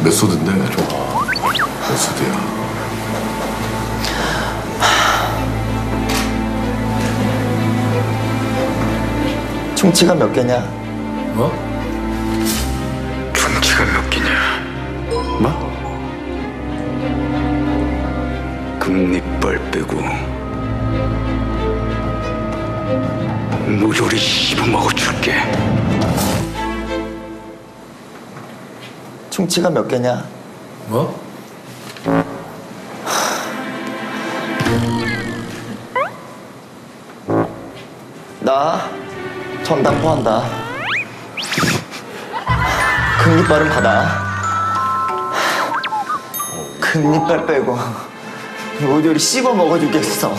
메소드인데 메소드야. 충치가 몇 개냐? 뭐? 충치가 몇 개냐? 뭐? 금리빨 빼고 무조리 씹어먹어 줄게. 충치가 몇 개냐? 뭐? 나 전담포한다. 금리빨은 받아. 금리빨 빼고 모조리 씹어 먹어주겠어.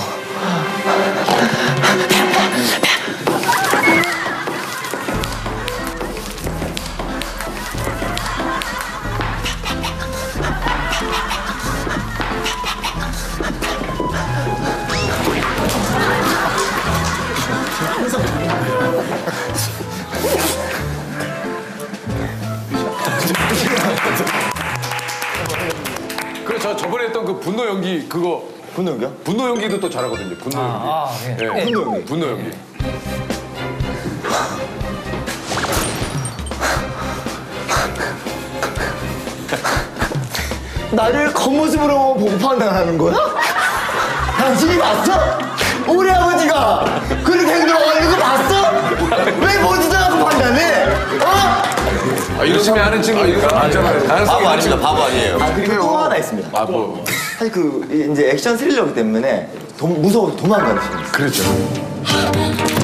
그래 저번에 했던 그 분노 연기 그거 분노요? 분노 연기도 또 잘하거든요. 분노 연기. 예. 분노 연기. 분노 연기. 나를 겉모습으로 보고 판단하는 거야? 당신이 봤어? 우리 아버지가 그렇게 행동하는 거 봤어? 왜 보지도 않고 판단해? 어? 열심히 하는 친구니까 알잖아요. 바보 아닙니다. 바보 아니에요. 아 그리고 또 하나 있습니다. 아 뭐. 사실 그 이제 액션 스릴러기 때문에 무서워서 도망가는 시간 있어요. 그렇죠.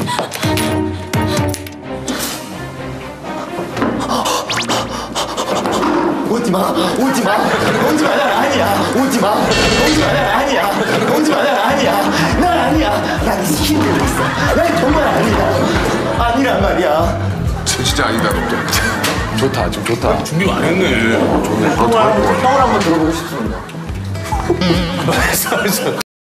오지 마, 오지 마, 오지 마, 난 아니야. 오지 마, 오지 마, 난 아니야. 오지 마, 난 아니야. 난 아니야. 난 힘들고 있어. 난 정말 아니야. 아니란 말이야. 진짜 아니다. 좋다. 지금 좋다. 준비 안 했네. 형을 한번 들어보고 싶습니다.